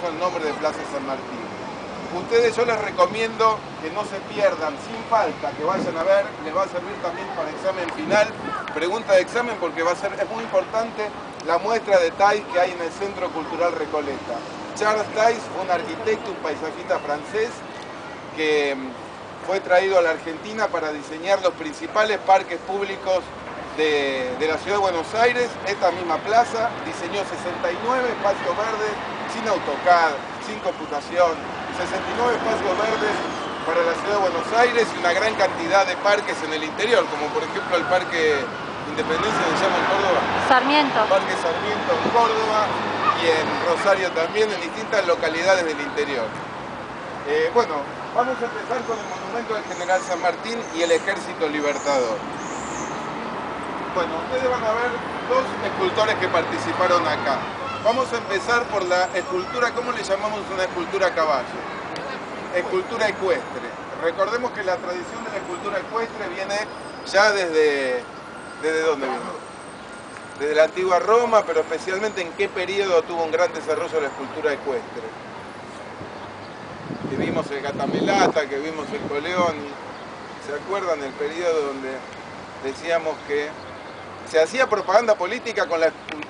puso el nombre de Plaza San Martín. Ustedes, yo les recomiendo que no se pierdan, sin falta, que vayan a ver, les va a servir también para examen final, pregunta de examen, porque es muy importante la muestra de Taís que hay en el Centro Cultural Recoleta. Charles Taís fue un arquitecto, un paisajista francés, que fue traído a la Argentina para diseñar los principales parques públicos de la ciudad de Buenos Aires. Esta misma plaza diseñó 69 espacios verdes, sin AutoCAD, sin computación, 69 espacios verdes para la ciudad de Buenos Aires y una gran cantidad de parques en el interior, como por ejemplo el Parque Independencia, se llama en Córdoba. Sarmiento. Parque Sarmiento en Córdoba y en Rosario también, en distintas localidades del interior. Bueno, vamos a empezar con el monumento del General San Martín y el Ejército Libertador. Bueno, ustedes van a ver dos escultores que participaron acá. Vamos a empezar por la escultura, ¿cómo le llamamos una escultura a caballo? Escultura ecuestre. Recordemos que la tradición de la escultura ecuestre viene ya ¿desde dónde vino? Desde la antigua Roma, pero especialmente en qué periodo tuvo un gran desarrollo la escultura ecuestre. Que vimos el Gatamelata, que vimos el Coleoni. ¿Se acuerdan el periodo donde decíamos que se hacía propaganda política con la